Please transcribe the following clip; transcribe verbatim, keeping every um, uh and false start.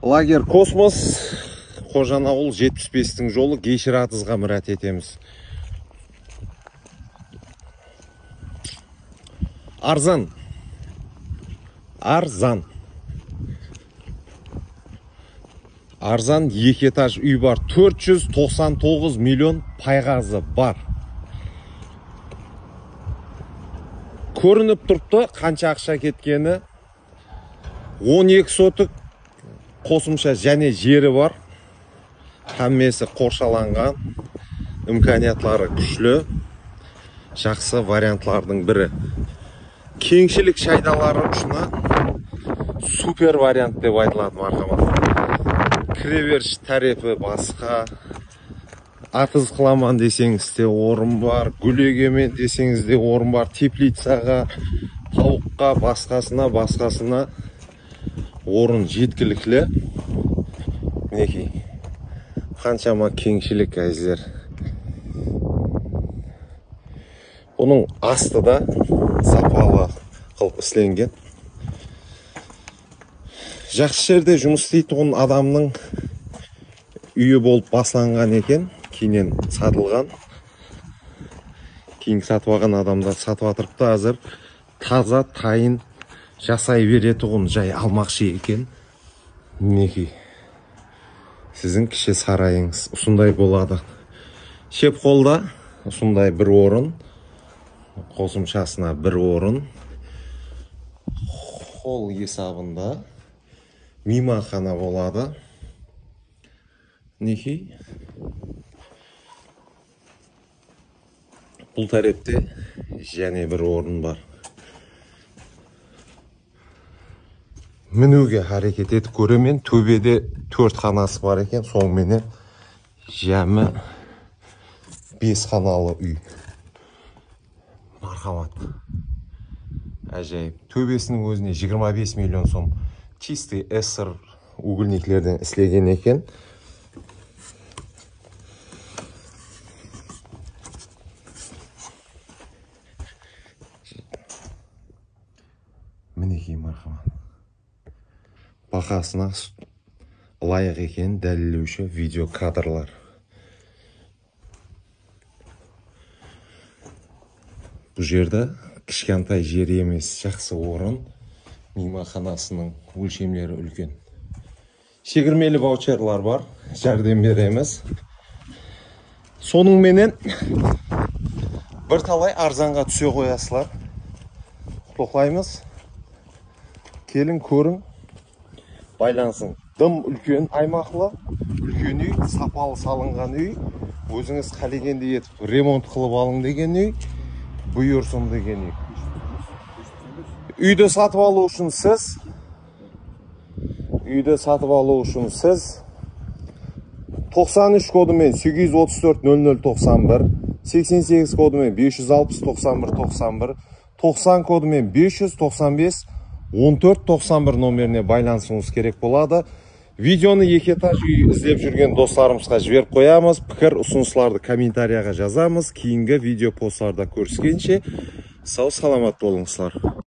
Лагер Космос, Қожанауыл жетпіс бестің жолы Гейшіратызға мұрат етеміз. Арзан. Арзан. Арзан екі этаж үй бар. төрт жүз тоқсан тоғыз миллион пайғазы бар. Көрініп тұрыпты қанша ақша кеткені. он екі сотық қосымша және жері бар. Хаммесі қоршаланған. Имканиятлары күшлі. Жақсы вариантлардың бірі. Кеңшілік шайдалары ұшына супер вариант деп айтылады мархамат. Кіреберіш тәрепі басқа. Атыз қыламан десеңіз де орын бар. Гүлегемен десеңіз де орын бар. Теплицаға, тауыққа, басқасына, басқасына орын жеткілікілі. Мінекей. Қаншама кеңшілік әзір. Бұның асты да сапалы қылып істелінген. Жақсы жерде жұмыс істейтін адамның үйі болып басланған екен, кейіннен сатылған. Кейін сатып алған адамдар сатып атырыпты, азыр таза тайын жасай беретұғын жай алмақшы екен. Мінекей. Сіздің кіші сарайыңыз ұсындай болады. Шеп қолда ұсындай бір орын, қосымшасына бір орын. Қол есабында мейманхана болады. Мінекей. Бұл тарепте және бір орын бар. Мінуге харекет етіп көремен. Төбеде төрт қанасы бар екен. Соңменен жәмі бес қаналы үй. Мархамат. Әжайып. Төбесінің өзіне жиырма бес миллион сом чистый эсер угольниклерден істелген екен. Мінекей мархамат. Бақасына лайық екен дәлелеуші видео кадрлар. Бұл жерде кішкентай жер емес, жақсы орын. Мейманханасының өлшемлері үлкен. Шегірмелі ваучерлар бар, жәрдем береміз. Соның менен бір талай арзанға түсе қоясылар. Құттықтаймыз. Келін көрің, байлансын. Дым үлкен аймақлы, үлкен үй, сапалы салынған үй. Өзіңіз қалегенде етіп ремонт қылып алың деген үй, бұйырсын деген үй. Үйді сатып алу үшін сіз, үйді сатып алу үшін сіз тоқсан үш кодымен сегіз жүз отыз төрт нөл нөл тоқсан бір, сексен сегіз кодымен бес жүз алпыс тоқсан бір тоқсан бір, тоқсан кодымен бес жүз тоқсан бес он төрт тоқсан бір номеріне байланысыңыз керек болады. Видеоны екі этаж үй іздеп жүрген достарымызға жіберіп қоямыз. Пікір, ұсыныстарды комментарияға жазамыз. Кейінгі видео посттарда көріскенше сау саламат болыңыздар.